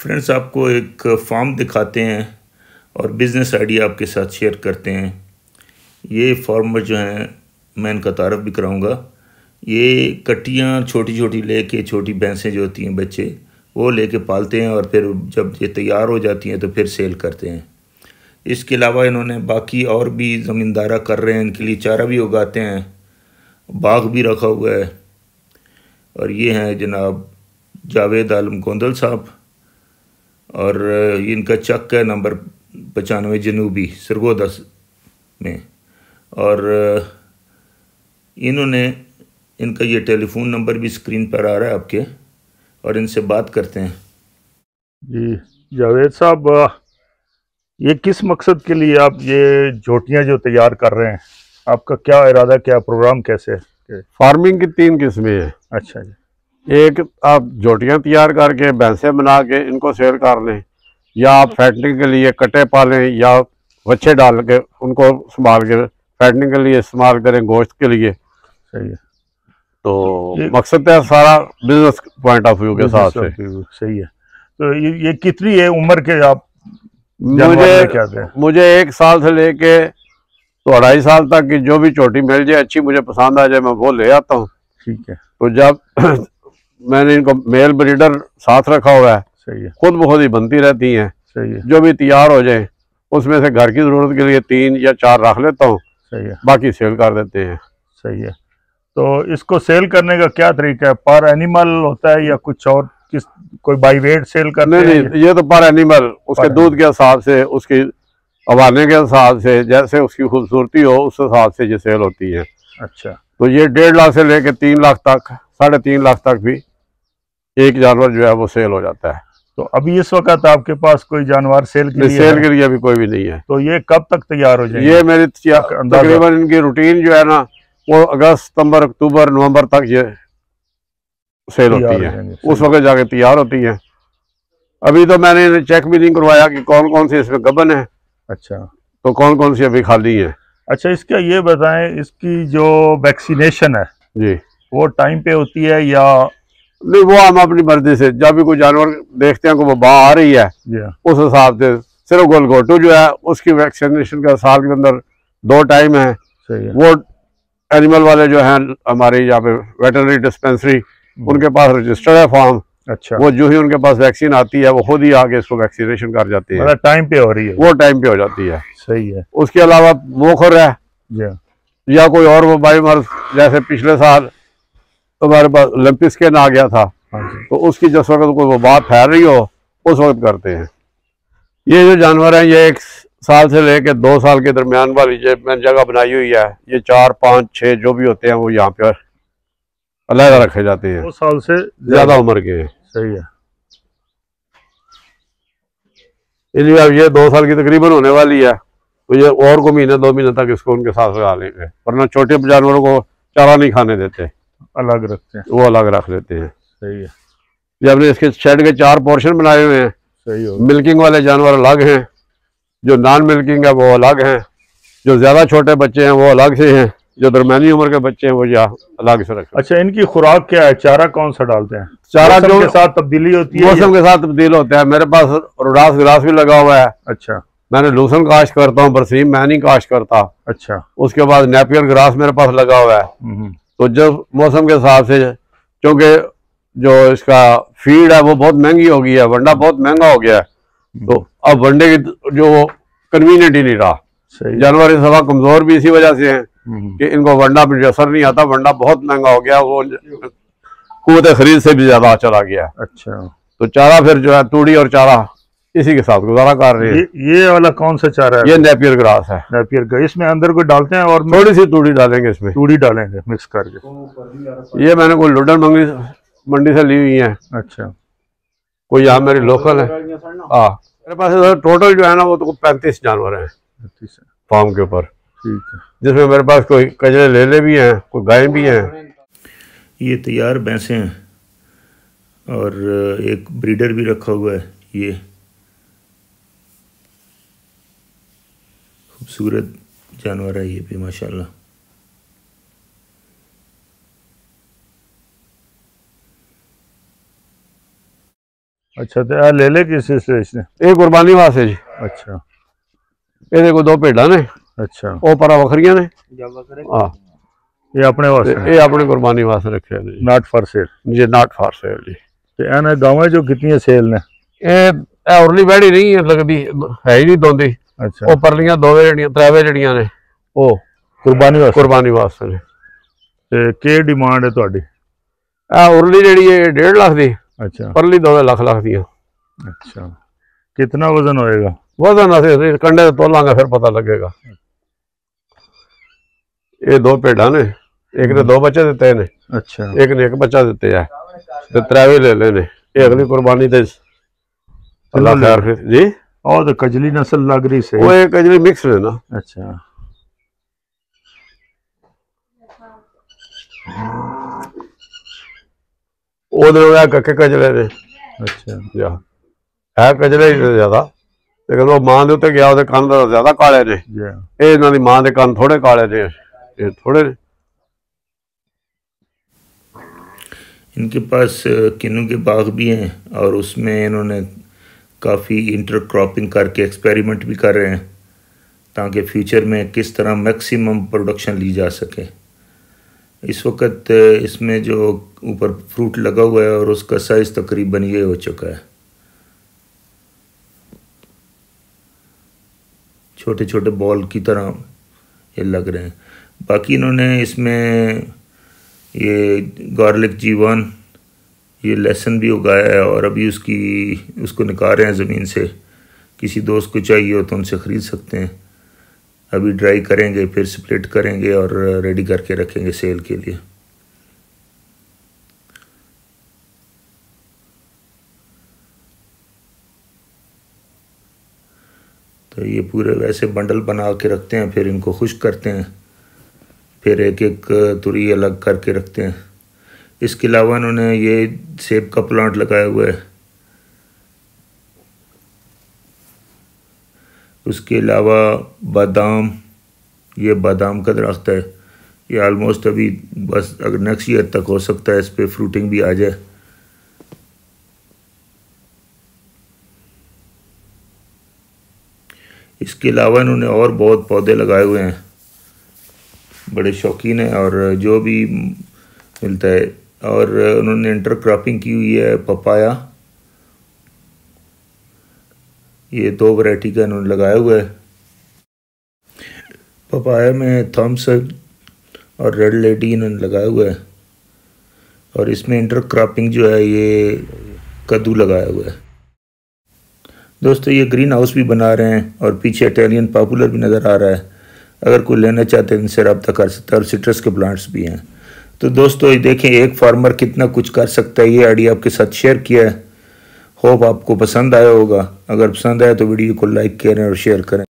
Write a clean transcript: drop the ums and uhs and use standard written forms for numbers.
Friends, आपको एक farm दिखाते हैं और बिज़नेस आइडिया आपके साथ शेयर करते हैं। ये फार्मर जो हैं, मैं इनका तारफ़ भी कराऊंगा। ये कट्टियाँ छोटी छोटी लेके, छोटी भैंसें जो होती हैं बच्चे, वो लेके पालते हैं और फिर जब ये तैयार हो जाती हैं तो फिर सेल करते हैं। इसके अलावा इन्होंने बाकी और भी ज़मींदारा कर रहे हैं, इनके लिए चारा भी उगाते हैं, बाग भी रखा हुआ है। और ये हैं जनाब जावेद आलम गोंदल साहब, और इनका चक है नंबर 95 जनूबी सरगोदा में। और इन्होंने इनका ये टेलीफोन नंबर भी स्क्रीन पर आ रहा है आपके, और इनसे बात करते हैं। जी जावेद साहब, ये किस मकसद के लिए आप ये झोटियाँ जो तैयार कर रहे हैं, आपका क्या इरादा, क्या प्रोग्राम कैसे है? फार्मिंग की 3 किस्में हैं। अच्छा जी। एक, आप झोटियाँ तैयार करके भैंसें बना के इनको सेल कर लें, या आप फैटनिंग के लिए कट्टे पालें, या बच्चे डाल के उनको संभाल के फैटनिंग के लिए इस्तेमाल करें, गोश्त के लिए। सही है। तो मकसद है सारा बिजनेस पॉइंट ऑफ व्यू के साथ से। सही है। तो ये कितनी है उम्र के आप मुझे 1 साल से लेके तो 2.5 साल तक की जो भी चोटी मिल जाए, अच्छी मुझे पसंद आ जाए, मैं वो ले आता हूँ। ठीक है। तो जब मैंने इनको मेल ब्रीडर साथ रखा हुआ है, सही है, खुद ब खुद ही बनती रहती हैं। सही है। जो भी तैयार हो जाए उसमें से घर की ज़रूरत के लिए 3 या 4 रख लेता हूँ। सही है। बाकी सेल कर देते हैं। सही है। तो इसको सेल करने का क्या तरीका है? पर एनिमल होता है या कुछ और, किस कोई बाई वेट सेल करते हैं? नहीं, ये तो पर एनिमल, उसके दूध के हिसाब से, उसकी अवाने के हिसाब से, जैसे उसकी खूबसूरती हो उस हिसाब से ये सेल होती है। अच्छा। तो ये 1.5 लाख से लेके 3 लाख तक, 3.5 लाख तक भी एक जानवर जो है वो सेल हो जाता है। तो अभी इस वक्त आपके पास कोई जानवर सेल के लिए सेल के लिए अभी कोई भी नहीं है। तो ये कब तक तैयार हो जाएंगे? ये मेरी तकरीबन इनकी रूटीन जो है ना, वो अगस्त, सितंबर, अक्टूबर, नवंबर तक ये सेल होती है। उस वक्त जाके तैयार होती है। अभी तो मैंने इन्हें चेक भी नहीं करवाया कि कौन कौन सी इसमें गबन है। अच्छा। तो कौन कौन सी अभी खाली है। अच्छा, इसका ये बताएं, इसकी जो वैक्सीनेशन है जी, वो टाइम पे होती है या नहीं? वो हम अपनी मर्जी से, जब भी कोई जानवर देखते हैं कि वो बाहर आ रही है, उस हिसाब से सिर्फ गोलगोटू जो है उसकी वैक्सीनेशन का साल के अंदर 2 टाइम है। सही है। वो एनिमल वाले जो हैं हमारे यहाँ पे वेटरनरी डिस्पेंसरी, उनके पास रजिस्टर्ड है फॉर्म। अच्छा। वो जो ही उनके पास वैक्सीन आती है वो खुद ही आके इसको वैक्सीनेशन कर जाती है। टाइम पे हो रही है, वो टाइम पे हो जाती है। सही है। उसके अलावा मोखर है या कोई और वो बायोमर्स, जैसे पिछले साल हमारे पास लंपिस्किन आ गया था, तो उसकी जिस वक्त कोई वो बात फैल रही हो उस वक्त करते हैं। ये जो जानवर हैं ये 1 साल से लेकर 2 साल के दरमियान वाली जो मैंने जगह बनाई हुई है, ये 4, 5, 6 जो भी होते हैं वो यहाँ पे अलग रखे जाते हैं। 2 साल से ज्यादा उम्र के हैं। सही है। इसलिए अब ये 2 साल की तकरीबन होने वाली है, तो ये और को महीने 2 महीने तक इसको उनके साथ लगा लेंगे, वरना छोटे जानवरों को चारा नहीं खाने देते, अलग रखते हैं, वो अलग रख लेते हैं। सही है। ये हमने इसके शेड के 4 पोर्शन बनाए हुए हैं। सही हो। मिल्किंग वाले जानवर अलग हैं, जो नॉन मिल्किंग है वो अलग हैं, जो ज्यादा छोटे बच्चे हैं वो अलग से हैं, जो दरमियानी उम्र के बच्चे हैं वो यहाँ अलग से रखते हैं। अच्छा, इनकी खुराक क्या है? चारा कौन सा डालते हैं? चारा जो के साथ तब्दीली होती है, मौसम के साथ तब्दील होता है। मेरे पास रोडास ग्रास भी लगा हुआ है। अच्छा। मैंने लूसन काश्त करता हूँ, बरसीम मैं नहीं काश्त करता। अच्छा। उसके बाद नेपियर ग्रास मेरे पास लगा हुआ है। तो जब मौसम के हिसाब से, क्योंकि जो इसका फीड है वो बहुत महंगी हो गई है, वंडा बहुत महंगा हो गया है, तो अब वंडे की जो कन्वीनियंट ही नहीं रहा। जानवर इस हवा कमजोर भी इसी वजह से हैं कि इनको वंडा में असर नहीं आता। वंडा बहुत महंगा हो गया, वो कुव्वत खरीद से भी ज्यादा चला गया। अच्छा। तो चारा फिर जो है तूड़ी और चारा इसी के साथ गुजारा कर रहे हैं। ये वाला कौन सा चारा है? ये नेपियर ग्रास है। Napier grass. इसमें अंदर को डालते हैं और थोड़ी सी तूड़ी डालेंगे, इसमें तूड़ी डालेंगे मिक्स करके। ये मैंने कोई लुडन मंडी से ली हुई है। अच्छा। कोई यहाँ मेरी लोकल है। हाँ, मेरे पास टोटल जो है ना वो तो 35 जानवर है फार्म के ऊपर। ठीक है। जिसमें मेरे पास कोई कजरे लेले भी हैं, कोई गाय भी हैं। ये तैयार भैंसें हैं और एक ब्रीडर भी रखा हुआ है। ये खूबसूरत जानवर है ये भी माशाल्लाह। अच्छा तो ले ले किस इसने? ये कुर्बानी वास्ते जी। अच्छा ये को दो भेड़ा ने। अच्छा वो परा वखरियां ने। हाँ ये अपने वास्ते? ये अपने कुर्बानी वास्ते रखे ने, नॉट फॉर सेल जी, नॉट फॉर सेल जी। ते एने गांव जो कितनी सेल ने? ये उरली बैड़ी नहीं है लगदी, है ही नहीं दोंदी। अच्छा वो परलियां दोवे जड़ियां त्रैवे जड़ियां ने, ओ कुर्बानी वास्ते ने। ते के डिमांड है तुहाडी? उरली जड़ी है 1.5 लाख दी। अच्छा परली 2 लाख दी। अच्छा कितना वजन होएगा? वजन अस कंडे तोलांगे फिर पता लगेगा। ये 2 भेड़ा ने, एक ने 2 बच्चे दिते ने। अच्छा एक ने 1 बच्चा दिते है, ते त्रैवे ले लेने। ये अगली कुर्बानी ते अल्लाह खैर जी। और तो कजली नस्ल लग रही सही। वो एक कजली मिक्स है ना। अच्छा उधर कक्के कजले ने। अच्छा जा है कजले ही ज्यादा, लेकिन वो मां दे उत्ते गया, ओदे कान ज्यादा काले ने। ये इन्हां दी मां दे कान थोड़े काले ने, ये थोड़े ने। इनके पास किन्नू के बाग भी हैं और उसमें इन्होंने काफ़ी इंटरक्रॉपिंग करके एक्सपेरिमेंट भी कर रहे हैं ताकि फ्यूचर में किस तरह मैक्सिमम प्रोडक्शन ली जा सके। इस वक्त इसमें जो ऊपर फ्रूट लगा हुआ है और उसका साइज़ तकरीबन ये हो चुका है, छोटे छोटे बॉल की तरह ये लग रहे हैं। बाकी इन्होंने इसमें ये गार्लिक जीवन, ये लहसुन भी उगाया है और अभी उसको निकाल रहे हैं ज़मीन से। किसी दोस्त को चाहिए हो तो उनसे ख़रीद सकते हैं। अभी ड्राई करेंगे, फिर स्प्लिट करेंगे और रेडी करके रखेंगे सेल के लिए। तो ये पूरे वैसे बंडल बना के रखते हैं, फिर इनको खुश्क करते हैं, फिर एक एक तुरी अलग करके रखते हैं। इसके अलावा उन्होंने ये सेब का प्लांट लगाया हुआ है। उसके अलावा बादाम, ये बादाम का दरख्त है, ये आलमोस्ट अभी बस अगर नेक्स्ट ईयर तक हो सकता है इस पर फ्रूटिंग भी आ जाए। इसके अलावा इन्होंने और बहुत पौधे लगाए हुए हैं, बड़े शौकीन हैं और जो भी मिलता है। और उन्होंने इंटरक्रॉपिंग की हुई है पपाया, ये 2 वैरायटी का इन्होंने लगाया हुआ है। पपाया में थॉमसन और रेड लेडी इन्होंने लगाया हुआ है और इसमें इंटरक्रॉपिंग जो है ये कद्दू लगाया हुआ है। दोस्तों ये ग्रीन हाउस भी बना रहे हैं और पीछे इटालियन पॉपुलर भी नज़र आ रहा है। अगर कोई लेना चाहते हैं इनसे रब्ता कर सकता है और सिट्रस के प्लांट्स भी हैं। तो दोस्तों ये देखें एक फार्मर कितना कुछ कर सकता है, ये आइडिया आपके साथ शेयर किया है। होप आपको पसंद आया होगा। अगर पसंद आया तो वीडियो को लाइक करें और शेयर करें।